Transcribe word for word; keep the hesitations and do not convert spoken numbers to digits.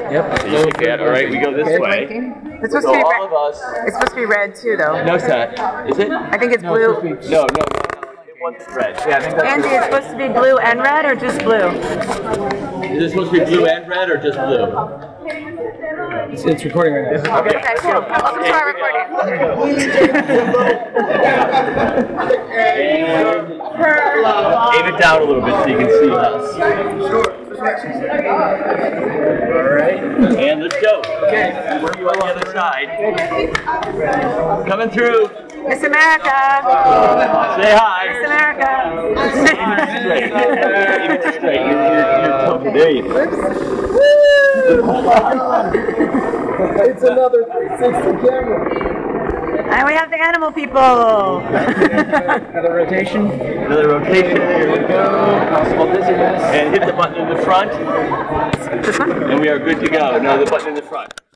Yep. So you should get, all right, we go this way. It's supposed So to be all red. of us. It's supposed to be red too, though. No, set. Is it? I think it's No, blue. it's supposed to be- No, no, no, no. It wasn't red. Yeah, I think that's Andy, it's supposed to be blue and red, or just blue? Is it supposed to be blue and red or just blue? It's, it's recording right now. Okay, cool. Welcome to our recording. Aim it down a little bit so you can see us. Alright. And let's go. Okay. We're you on the other side. Coming through. Miss America. Say hi. Miss America. Straight. Aim it straight. You're, you're, you're coming. There you go. It's another three sixty camera. And we have the animal people. Another rotation. Another rotation. Here we go. Possible dizziness. And hit the button in the front. This one? And we are good to go. No, the button in the front.